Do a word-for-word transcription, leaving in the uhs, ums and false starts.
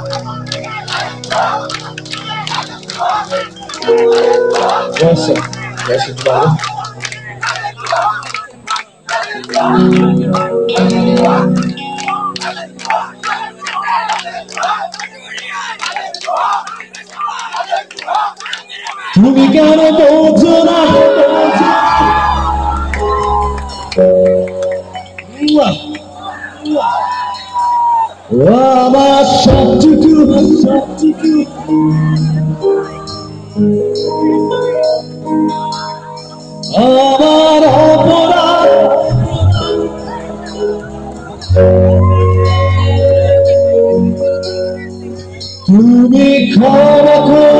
Yes, sir. Yes, it's valid. তুমি কেন বলছো না আমার সবটুকু সবটুকু আমার অপরাধ তুমি ক্ষমা